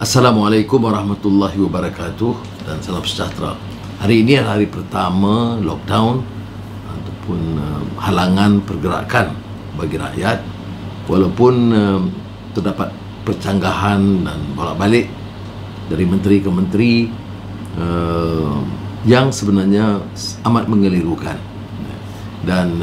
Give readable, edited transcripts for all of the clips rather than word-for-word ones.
Assalamualaikum warahmatullahi wabarakatuh dan salam sejahtera. Hari ini adalah hari pertama lockdown ataupun halangan pergerakan bagi rakyat, walaupun terdapat percanggahan dan bolak-balik dari menteri ke menteri yang sebenarnya amat mengelirukan, dan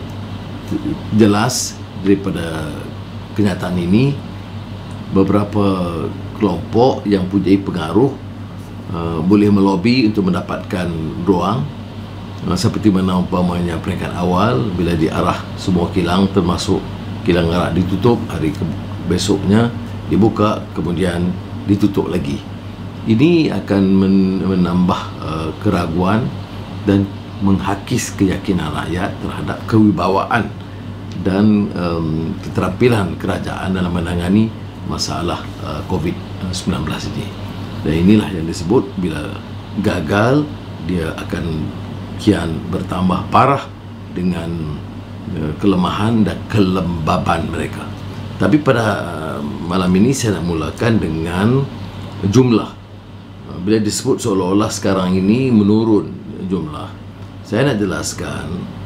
jelas daripada kenyataan ini beberapa kelompok yang punya pengaruh boleh melobi untuk mendapatkan ruang, seperti mana umpamanya peringkat awal bila diarah semua kilang termasuk kilang Arak ditutup, hari besoknya dibuka, kemudian ditutup lagi. Ini akan menambah keraguan dan menghakis keyakinan rakyat terhadap kewibawaan dan keterampilan kerajaan dalam menangani masalah COVID-19 ini. Dan inilah yang disebut bila gagal, dia akan kian bertambah parah dengan kelemahan dan kelembaban mereka. Tapi pada malam ini saya nak mulakan dengan jumlah. Bila disebut seolah-olah sekarang ini menurun jumlah, saya nak jelaskan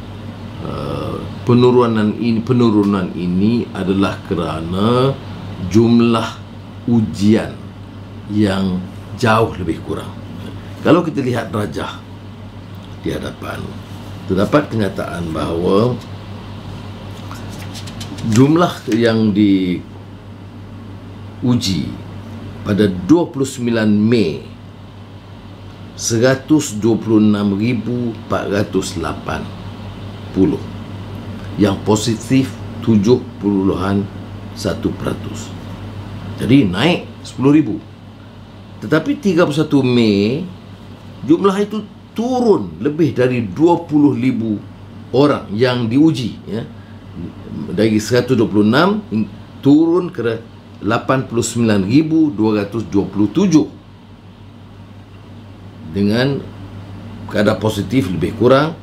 penurunan ini adalah kerana jumlah ujian yang jauh lebih kurang. Kalau kita lihat rajah di hadapan, terdapat kenyataan bahawa jumlah yang diuji pada 29 Mei 126,480, yang positif 7.1%. Jadi naik 10,000. Tetapi 31 Mei jumlah itu turun lebih dari 20,000 orang yang diuji, ya. Dari 126 turun ke 89,227 dengan kadar positif lebih kurang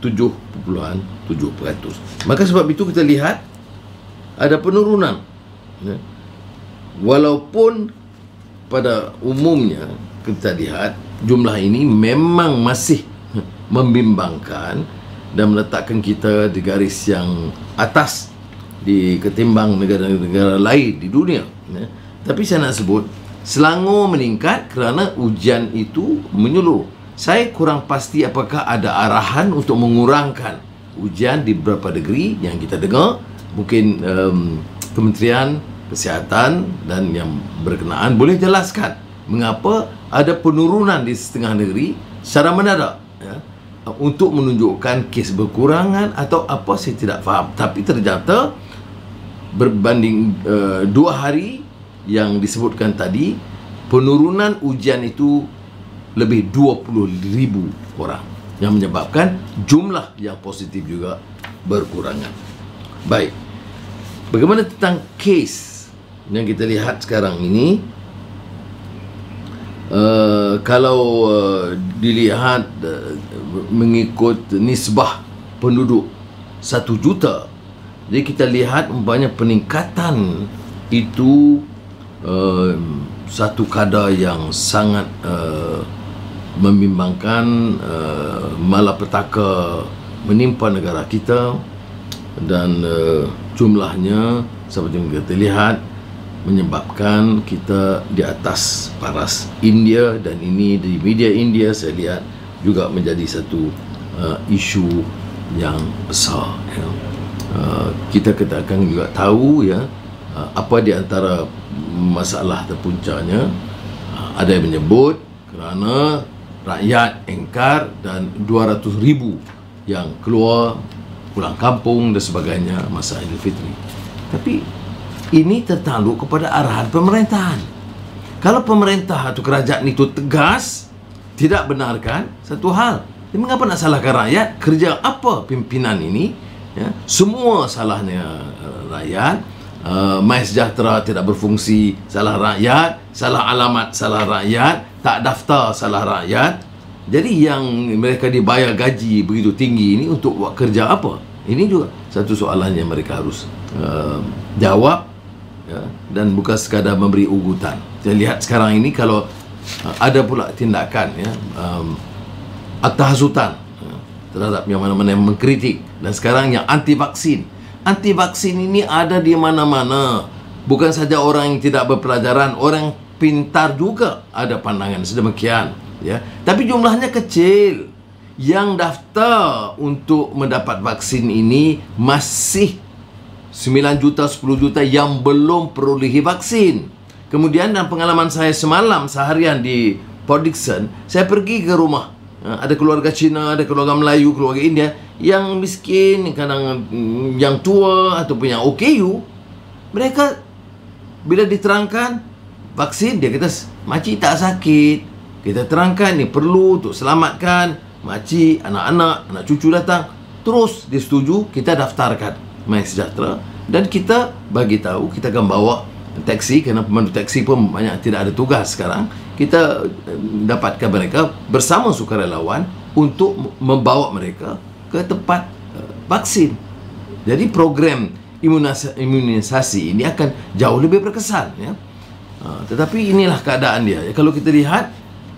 7.7%. Maka sebab itu kita lihat ada penurunan, ya. Walaupun pada umumnya kita lihat jumlah ini memang masih membimbangkan dan meletakkan kita di garis yang atas ketimbang negara-negara lain di dunia, ya. Tapi saya nak sebut Selangor meningkat kerana ujian itu menyeluruh. Saya kurang pasti apakah ada arahan untuk mengurangkan ujian di beberapa negeri yang kita dengar. Mungkin Kementerian Kesihatan dan yang berkenaan boleh jelaskan mengapa ada penurunan di setengah negeri secara mendadak, ya, untuk menunjukkan kes berkurangan atau apa, saya tidak faham. Tapi ternyata berbanding 2 hari yang disebutkan tadi, penurunan ujian itu lebih 20,000 orang, yang menyebabkan jumlah yang positif juga berkurangan. Baik, bagaimana tentang kes yang kita lihat sekarang ini? Kalau dilihat mengikut nisbah penduduk 1 juta, jadi kita lihat umpamanya peningkatan itu satu kadar yang sangat membimbangkan, malapetaka menimpa negara kita, dan jumlahnya seperti yang kita lihat menyebabkan kita di atas paras India, dan ini di media India saya lihat juga menjadi satu isu yang besar, ya. Kita akan juga tahu, ya, apa di antara masalah terpuncanya. Ada yang menyebut kerana rakyat engkar dan 200,000 yang keluar pulang kampung dan sebagainya masa Aidilfitri. Tapi ini tertanduk kepada arahan pemerintahan. Kalau pemerintah atau kerajaan itu tegas tidak benarkan satu hal, mengapa nak salahkan rakyat? Kerja apa pimpinan ini, ya? Semua salahnya rakyat. MySejahtera tidak berfungsi, salah rakyat. Salah alamat, salah rakyat. Tak daftar, salah rakyat. Jadi yang mereka dibayar gaji begitu tinggi ini untuk buat kerja apa? Ini juga satu soalan yang mereka harus jawab ya, dan bukan sekadar memberi ugutan. Saya lihat sekarang ini kalau ada pula tindakan, ya, atas hasutan terhadap yang mana-mana yang mengkritik, dan sekarang yang anti vaksin. Anti vaksin ini ada di mana-mana. Bukan saja orang yang tidak berpelajaran, orang pintar juga ada pandangan sedemikian, ya. Tapi jumlahnya kecil. Yang daftar untuk mendapat vaksin ini masih 9 juta, 10 juta yang belum perolehi vaksin. Kemudian dalam pengalaman saya semalam seharian di Port Dickson, saya pergi ke rumah. Ada keluarga Cina, ada keluarga Melayu, keluarga India yang miskin, kadang yang tua ataupun yang OKU. Mereka bila diterangkan vaksin, dia kata, "Makcik tak sakit." Kita terangkan ni perlu untuk selamatkan makcik, anak-anak, anak cucu datang. Terus dia setuju, kita daftarkan MySejahtera, dan kita bagi tahu, kita akan bawa taksi, kerana pemandu taksi pun banyak tidak ada tugas sekarang. Kita dapatkan mereka bersama sukarelawan untuk membawa mereka ke tempat vaksin. Jadi program imunisasi ini akan jauh lebih berkesan, ya. Tetapi inilah keadaan dia. Kalau kita lihat,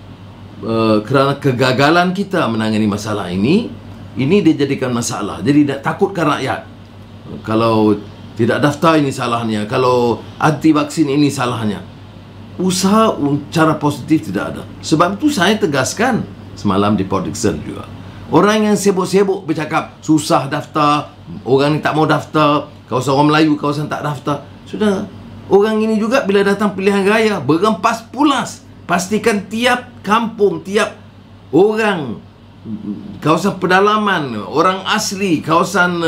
kerana kegagalan kita menangani masalah ini dia jadikan masalah. Jadi takutkan rakyat. Kalau tidak daftar, ini salahnya. Kalau anti vaksin, ini salahnya. Usaha cara positif tidak ada. Sebab itu saya tegaskan semalam di Port Dickson juga. Orang yang sibuk-sibuk bercakap susah daftar, orang ni tak mau daftar, kawasan orang Melayu, kawasan tak daftar. Sudah, orang ini juga bila datang pilihan raya berempas pulas. Pastikan tiap kampung, tiap orang, kawasan pedalaman, orang asli, kawasan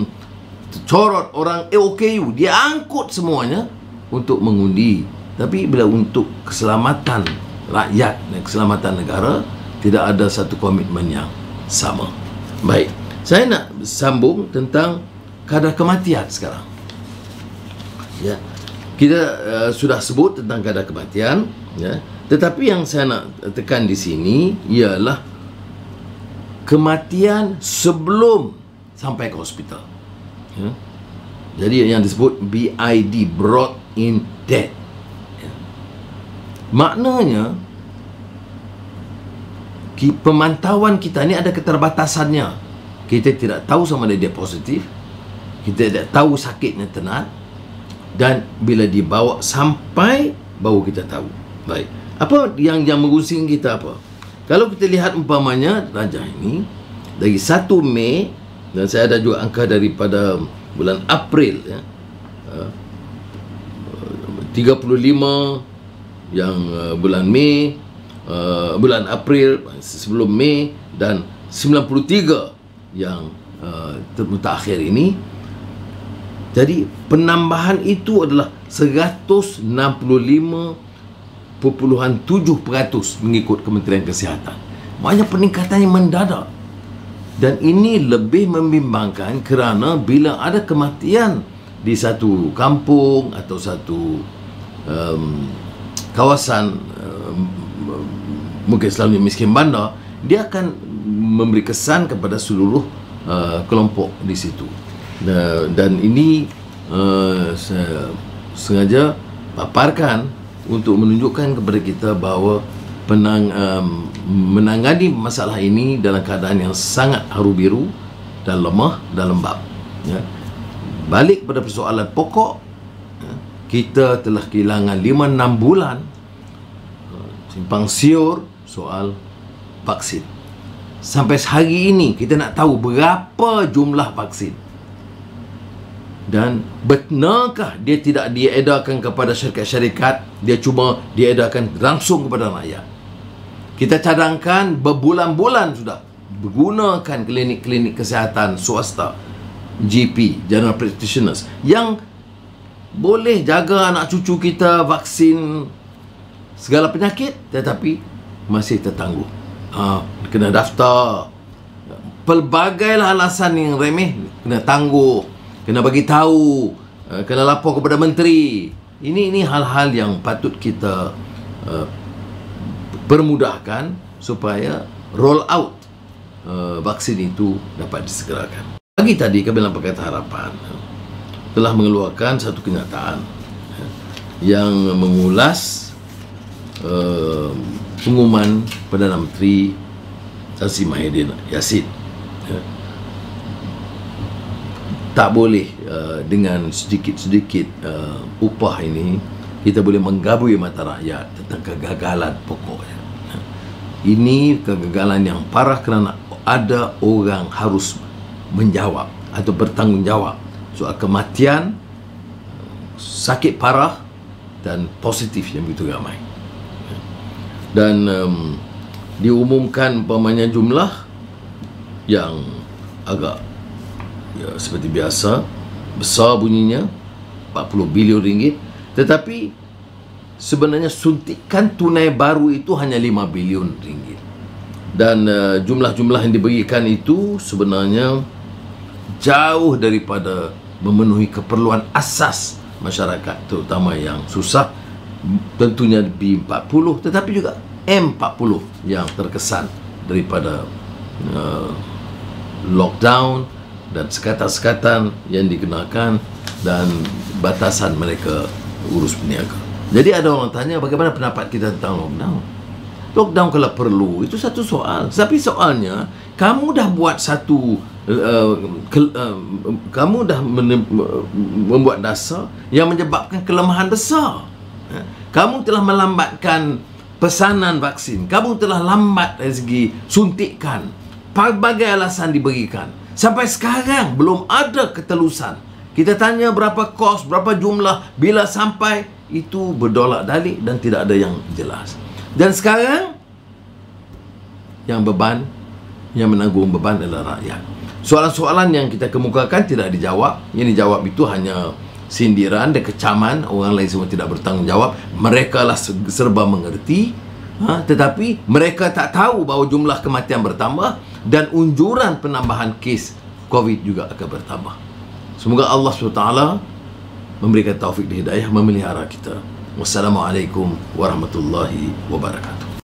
Corot, orang OKU, dia angkut semuanya untuk mengundi. Tapi bila untuk keselamatan rakyat dan keselamatan negara, tidak ada satu komitmen yang sama. Baik, saya nak sambung tentang kadar kematian sekarang. Ya, kita sudah sebut tentang kadar kematian, ya. Tetapi yang saya nak tekan di sini ialah kematian sebelum sampai ke hospital. Ya. Jadi yang disebut BID, brought in death. Ya. Maknanya pemantauan kita ni ada keterbatasannya. Kita tidak tahu sama ada dia positif, kita tidak tahu sakitnya tenat, dan bila dibawa sampai baru kita tahu. Baik, apa yang mengusing kita apa? Kalau kita lihat umpamanya Raja ini dari 1 Mei, dan saya ada juga angka daripada bulan April, ya, 35 yang bulan Mei, bulan April sebelum Mei, dan 93 yang terakhir ini. Jadi penambahan itu adalah 165.7% mengikut Kementerian Kesihatan. Maknanya peningkatannya mendadak. Dan ini lebih membimbangkan kerana bila ada kematian di satu kampung atau satu kawasan, mungkin selalunya miskin bandar, dia akan memberi kesan kepada seluruh kelompok di situ. Dan ini saya sengaja paparkan untuk menunjukkan kepada kita bahawa menangani masalah ini dalam keadaan yang sangat haru biru dan lemah dan lembab, ya. Balik pada persoalan pokok, ya, kita telah kehilangan 5-6 bulan simpang siur soal vaksin. Sampai hari ini kita nak tahu berapa jumlah vaksin, dan benarkah dia tidak diedarkan kepada syarikat-syarikat, dia cuma diedarkan langsung kepada rakyat. Kita cadangkan berbulan-bulan sudah menggunakan klinik-klinik kesihatan swasta, GP, General Practitioners, yang boleh jaga anak cucu kita vaksin segala penyakit, tetapi masih tertangguh. Kena daftar, pelbagai alasan yang remeh, kena tangguh, kena bagi tahu, kena lapor kepada menteri. Ini hal-hal yang patut kita permudahkan supaya roll out vaksin itu dapat disegerakan. Pagi tadi Kabinet Pakatan Harapan telah mengeluarkan satu kenyataan, yang mengulas pengumuman Perdana Menteri Tan Sri Muhyiddin Yassin. Tak boleh dengan sedikit-sedikit upah ini kita boleh menggabui mata rakyat tentang kegagalan pokoknya. Ini kegagalan yang parah kerana ada orang harus menjawab atau bertanggungjawab soal kematian, sakit parah dan positif yang begitu ramai. Dan diumumkan umpamanya jumlah yang agak seperti biasa besar bunyinya, 40 bilion ringgit, tetapi sebenarnya suntikan tunai baru itu hanya 5 bilion ringgit. Dan jumlah-jumlah yang diberikan itu sebenarnya jauh daripada memenuhi keperluan asas masyarakat, terutama yang susah. Tentunya B40 tetapi juga M40 yang terkesan daripada lockdown dan sekatan-sekatan yang dikenakan dan batasan mereka urus peniaga. Jadi ada orang tanya bagaimana pendapat kita tentang lockdown. Lockdown kalau perlu itu satu soal, tapi soalnya kamu dah buat satu kamu dah membuat dasar yang menyebabkan kelemahan besar. Kamu telah melambatkan pesanan vaksin, kamu telah lambat dari segi suntikan, pelbagai alasan diberikan. Sampai sekarang belum ada ketelusan. Kita tanya berapa kos, berapa jumlah, bila sampai, itu berdolak-dalik dan tidak ada yang jelas. Dan sekarang yang menanggung beban adalah rakyat. Soalan-soalan yang kita kemukakan tidak dijawab. Yang dijawab itu hanya sindiran dan kecaman. Orang lain semua tidak bertanggungjawab. Mereka lah serba mengerti, tetapi mereka tak tahu bahawa jumlah kematian bertambah dan unjuran penambahan kes COVID juga akan bertambah. Semoga Allah SWT memberikan taufik dan hidayah, memelihara kita. Wassalamualaikum warahmatullahi wabarakatuh.